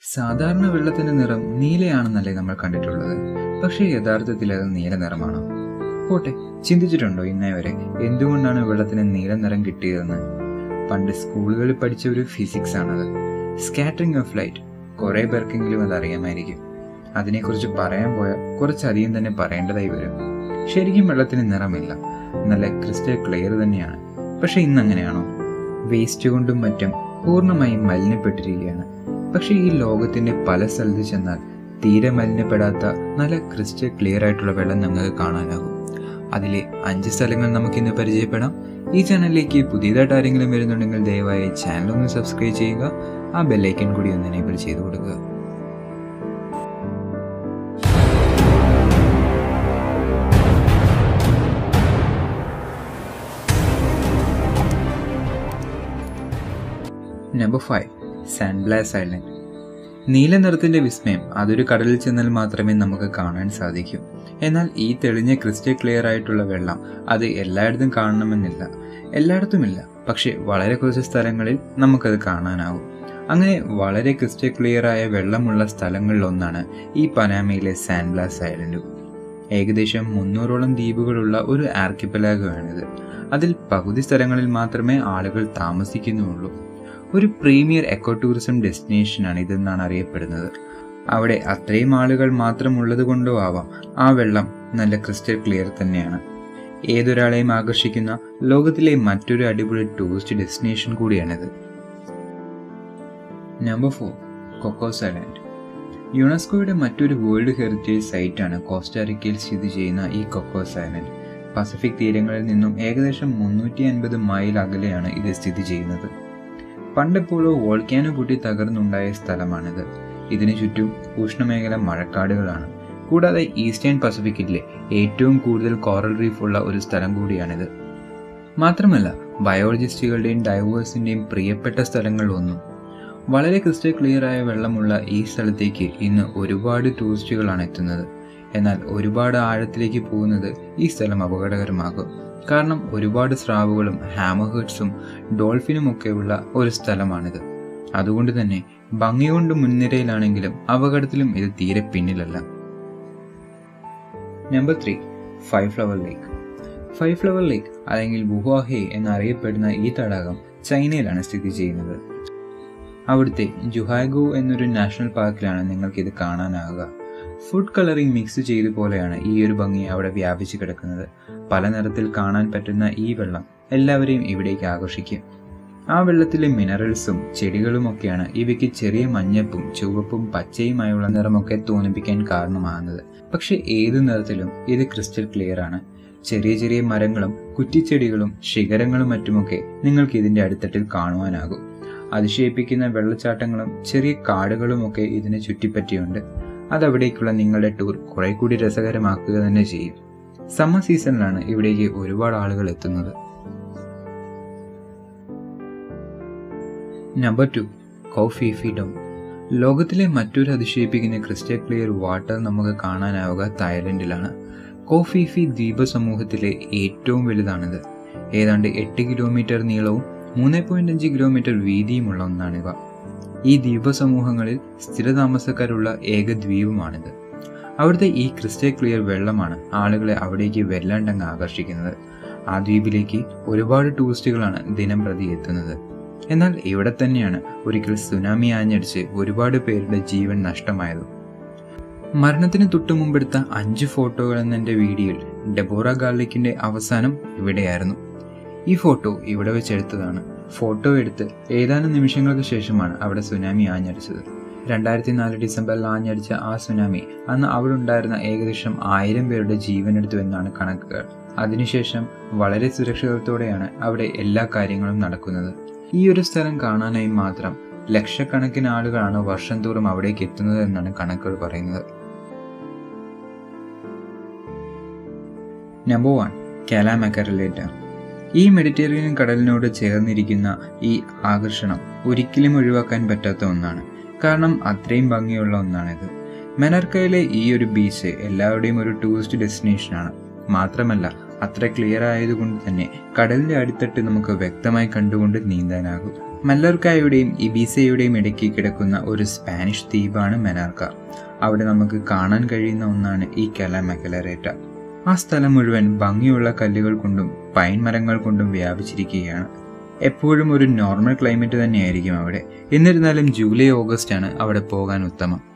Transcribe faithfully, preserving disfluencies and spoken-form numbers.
സാധാരണ വെള്ളത്തിന്റെ നിറം നീലയാണെന്നല്ലേ നമ്മൾ കണ്ടിട്ടുള്ളത്. പക്ഷേ യഥാർത്ഥത്തിൽ അത് നീല നിറമാണോ? പോട്ടെ, ചിന്തിച്ചിട്ടുണ്ടോ ഇന്നേ വരെ എന്തുകൊണ്ടാണ് വെള്ളത്തിന് നീല നിറം കിട്ടിയതെന്ന്? പണ്ട് സ്കൂളുകളിൽ പഠിച്ച ഒരു ഫിസിക്സ് ആണത്. Scattering of light. കുറെ പേർക്കെങ്കിലും അത് അറിയാമായിരിക്കും. അതിനെക്കുറിച്ച് പറയാൻ പോയാൽ കുറച്ചധികം തന്നെ പറയേണ്ടതായി വരും. ശരിക്കും വെള്ളത്തിന് നിറമില്ല, നല്ല ക്രിസ്റ്റൽ ക്ലിയർ തന്നെയാണ്. പക്ഷെ ഇന്നങ്ങനെയാണോ? വേസ്റ്റ് കൊണ്ടും മറ്റും പൂർണ്ണമായും മലിനപ്പെട്ടിരിക്കുകയാണ്. പക്ഷെ ഈ ലോകത്തിന്റെ പല സ്ഥലത്ത് ചെന്നാൽ തീരെ മലിനപ്പെടാത്ത നല്ല ക്രിസ്റ്റൽ ക്ലിയർ ആയിട്ടുള്ള വെള്ളം നമുക്ക് കാണാനാകും. അതിലെ അഞ്ച് സ്ഥലങ്ങൾ നമുക്കിന്ന് പരിചയപ്പെടാം. ഈ ചാനലിലേക്ക് പുതിയതായിട്ട് ആരെങ്കിലും വരുന്നുണ്ടെങ്കിൽ ദയവായി ചാനൽ ഒന്ന് സബ്സ്ക്രൈബ് ചെയ്യുക. ആ ബെല്ലൈക്കൺ കൂടി ഒന്ന് എനേബിൾ ചെയ്ത് കൊടുക്കുക. Number five, San Blas island. നീല നിറത്തിന്റെ വിസ്മയം അതൊരു കടലിൽ ചെന്നാൽ മാത്രമേ നമുക്ക് കാണാൻ സാധിക്കൂ. എന്നാൽ ഈ തെളിഞ്ഞ ക്രിസ്റ്റൽ ക്ലിയർ ആയിട്ടുള്ള വെള്ളം അത് എല്ലായിടത്തും കാണണമെന്നില്ല, എല്ലായിടത്തുമില്ല. പക്ഷെ വളരെ കുറച്ച് സ്ഥലങ്ങളിൽ നമുക്കത് കാണാനാവും. അങ്ങനെ വളരെ ക്രിസ്റ്റൽ ക്ലിയർ ആയ വെള്ളമുള്ള സ്ഥലങ്ങളിലൊന്നാണ് ഈ പനാമയിലെ സാൻഡ്ബ്ലാസ് ഐലൻഡ്. ഏകദേശം മുന്നൂറോളം ദ്വീപുകളുള്ള ഒരു ആർക്കിപ്പലാഗാണിത്. അതിൽ പകുതി സ്ഥലങ്ങളിൽ മാത്രമേ ആളുകൾ താമസിക്കുന്നുള്ളൂ. ഒരു പ്രീമിയർ എക്കോ ടൂറിസം ഡെസ്റ്റിനേഷനാണ് ഇതെന്നാണ് അറിയപ്പെടുന്നത്. അവിടെ അത്രയും ആളുകൾ മാത്രമുള്ളത് കൊണ്ടോ ആവാം ആ വെള്ളം നല്ല ക്രിസ്റ്റൽ ക്ലിയർ തന്നെയാണ്. ഏതൊരാളെയും ആകർഷിക്കുന്ന ലോകത്തിലെ മറ്റൊരു അടിപൊളി ടൂറിസ്റ്റ് ഡെസ്റ്റിനേഷൻ കൂടിയാണിത്. Number four, Cocos island. യുനെസ്കോയുടെ മറ്റൊരു വേൾഡ് ഹെറിറ്റേജ് സൈറ്റാണ് കോസ്റ്റാറിക്കയിൽ സ്ഥിതി ചെയ്യുന്ന ഈ കൊക്കോസ് ഐലൻഡ്. പസഫിക് തീരങ്ങളിൽ നിന്നും ഏകദേശം മുന്നൂറ്റി അൻപത് മൈൽ അകലെയാണ് ഇത് സ്ഥിതി ചെയ്യുന്നത്. പണ്ടെപ്പോഴോ വോൾക്കാനോ പൊട്ടി തകർന്നുണ്ടായ സ്ഥലമാണിത്. ഇതിനു ചുറ്റും ഉഷ്ണമേഖല മഴക്കാടുകളാണ്. കൂടാതെ ഈസ്റ്റേൺ പസഫിക്കിലെ ഏറ്റവും കൂടുതൽ കോറൽ റീഫ് ഉള്ള ഒരു സ്ഥലം കൂടിയാണിത്. മാത്രമല്ല ബയോളജിസ്റ്റുകളുടെയും ഡൈവേഴ്സിന്റെയും പ്രിയപ്പെട്ട സ്ഥലങ്ങളിലൊന്നും. വളരെ ക്രിസ്റ്റൽ ക്ലിയർ ആയ വെള്ളമുള്ള ഈ സ്ഥലത്തേക്ക് ഇന്ന് ഒരുപാട് ടൂറിസ്റ്റുകളാണ് എത്തുന്നത്. എന്നാൽ ഒരുപാട് ആഴത്തിലേക്ക് പോകുന്നത് ഈ സ്ഥലം അപകടകരമാകും. കാരണം ഒരുപാട് സ്രാവുകളും ഹാമർഹേർട്സും ഡോൾഫിനും ഒക്കെയുള്ള ഒരു സ്ഥലമാണിത്. അതുകൊണ്ട് തന്നെ ഭംഗി കൊണ്ട് മുൻനിരയിലാണെങ്കിലും അപകടത്തിലും ഇത് തീരെ പിന്നിലല്ല. Number three, five flower lake. Five flower lake അല്ലെങ്കിൽ വുഹാഹെ എന്നറിയപ്പെടുന്ന ഈ തടാകം ചൈനയിലാണ് സ്ഥിതി ചെയ്യുന്നത്. അവിടുത്തെ ജുഹാഗോ എന്നൊരു നാഷണൽ പാർക്കിലാണ് നിങ്ങൾക്കിത് കാണാനാവുക. ഫുഡ് കളറിംഗ് മിക്സ് ചെയ്ത പോലെയാണ് ഈ ഒരു ഭംഗി അവിടെ വ്യാപിച്ചു കിടക്കുന്നത്. പല നിറത്തിൽ കാണാൻ പറ്റുന്ന ഈ വെള്ളം എല്ലാവരെയും ഇവിടേക്ക് ആകർഷിക്കും. ആ വെള്ളത്തിലെ മിനറൽസും ചെടികളും ഒക്കെയാണ് ഇവയ്ക്ക് ചെറിയ മഞ്ഞപ്പും ചുവപ്പും പച്ചയുമായുള്ള നിറമൊക്കെ തോന്നിപ്പിക്കാൻ കാരണമാകുന്നത്. പക്ഷെ ഏതു നിറത്തിലും ഇത് ക്രിസ്റ്റൽ ക്ലിയർ ആണ്. ചെറിയ ചെറിയ മരങ്ങളും കുറ്റിച്ചെടികളും ശിഖരങ്ങളും മറ്റുമൊക്കെ നിങ്ങൾക്ക് ഇതിന്റെ അടിത്തട്ടിൽ കാണുവാനാകും. അതിശയിപ്പിക്കുന്ന വെള്ളച്ചാട്ടങ്ങളും ചെറിയ കാടുകളും ഒക്കെ ഇതിനെ ചുറ്റിപ്പറ്റിയുണ്ട്. അതവിടേക്കുള്ള നിങ്ങളുടെ ടൂർ കുറെ കൂടി രസകരമാക്കുക തന്നെ ചെയ്യും. സമ്മർ സീസണിലാണ് ഇവിടേക്ക് ഒരുപാട് ആളുകൾ എത്തുന്നത്. നമ്പർ ടു, കൗ ഫി ഫി ഡൗൺ. ലോകത്തിലെ മറ്റൊരു അതിശയിപ്പിക്കുന്ന ക്രിസ്റ്റൽ ക്ലിയർ വാട്ടർ നമുക്ക് കാണാനാവുക തായ്ലൻഡിലാണ്. കൗ ഫി ഫി ദ്വീപ സമൂഹത്തിലെ ഏറ്റവും വലുതാണിത്. ഏതാണ്ട് എട്ട് കിലോമീറ്റർ നീളവും മൂന്ന് പോയിന്റ് അഞ്ച് കിലോമീറ്റർ വീതിയുമുള്ള ഒന്നാണിവ. ഈ ദ്വീപ സമൂഹങ്ങളിൽ സ്ഥിരതാമസക്കാരുള്ള ഏക ദ്വീപുമാണിത്. അവിടുത്തെ ഈ ക്രിസ്റ്റൽ ക്ലിയർ വെള്ളമാണ് ആളുകളെ അവിടേക്ക് വല്ലാണ്ടങ്ങ് ആകർഷിക്കുന്നത്. ആ ദ്വീപിലേക്ക് ഒരുപാട് ടൂറിസ്റ്റുകളാണ് ദിനം പ്രതി എത്തുന്നത്. എന്നാൽ ഇവിടെ തന്നെയാണ് ഒരിക്കൽ സുനാമി ആഞ്ഞടിച്ച് ഒരുപാട് പേരുടെ ജീവൻ നഷ്ടമായത്. മരണത്തിന് തൊട്ടു മുമ്പെടുത്ത അഞ്ച് ഫോട്ടോകൾ എന്നെന്റെ വീഡിയോയിൽ ഡെബോറ ഗാർലിക്കിന്റെ അവസാനം ഇവിടെയായിരുന്നു. ഈ ഫോട്ടോ ഇവിടെ വെച്ചെടുത്തതാണ്. ഫോട്ടോ എടുത്ത് ഏതാനും നിമിഷങ്ങൾക്ക് ശേഷമാണ് അവിടെ സുനാമി ആഞ്ഞടിച്ചത്. രണ്ടായിരത്തി നാല് ഡിസംബറിൽ ആഞ്ഞടിച്ച ആ സുനാമി അന്ന് അവിടെ ഉണ്ടായിരുന്ന ഏകദേശം ആയിരം പേരുടെ ജീവനെടുത്തു എന്നാണ് കണക്കുകൾ. അതിനുശേഷം വളരെ സുരക്ഷിതത്തോടെയാണ് അവിടെ എല്ലാ കാര്യങ്ങളും നടക്കുന്നത്. ഈ ഒരു സ്ഥലം കാണാനായി മാത്രം ലക്ഷക്കണക്കിന് ആളുകളാണ് വർഷം തോറും അവിടേക്ക് എത്തുന്നത് എന്നാണ് കണക്കുകൾ പറയുന്നത്. നമ്പർ വൺ, കാലാമക്കരലെ ഡാം. ഈ മെഡിറ്ററേനിയൻ കടലിനോട് ചേർന്നിരിക്കുന്ന ഈ ആകർഷണം ഒരിക്കലും ഒഴിവാക്കാൻ പറ്റാത്ത ഒന്നാണ്. കാരണം അത്രയും ഭംഗിയുള്ള ഒന്നാണിത്. മെനർക്കയിലെ ഈ ഒരു ബീച്ച് എല്ലാവരുടെയും ഒരു ടൂറിസ്റ്റ് ഡെസ്റ്റിനേഷനാണ്. മാത്രമല്ല അത്ര ക്ലിയർ ആയതുകൊണ്ട് തന്നെ കടലിന്റെ അടിത്തട്ട് നമുക്ക് വ്യക്തമായി കണ്ടുകൊണ്ട് നീന്താനാകും. മല്ലർക്കായുടെയും ഇബീസയുടെയും ഇടയ്ക്ക് കിടക്കുന്ന ഒരു സ്പാനിഷ് ദ്വീപാണ് മെനാർക്ക. അവിടെ നമുക്ക് കാണാൻ കഴിയുന്ന ഒന്നാണ് ഈ കല മെക്കലറേറ്റ. ആ സ്ഥലം മുഴുവൻ ഭംഗിയുള്ള കല്ലുകൾ കൊണ്ടും പൈൻ മരങ്ങൾ കൊണ്ടും വ്യാപിച്ചിരിക്കുകയാണ്. എപ്പോഴും ഒരു നോർമൽ ക്ലൈമറ്റ് തന്നെയായിരിക്കും അവിടെ. എന്നിരുന്നാലും ജൂലൈ ഓഗസ്റ്റ് ആണ് അവിടെ പോകാൻ ഉത്തമം.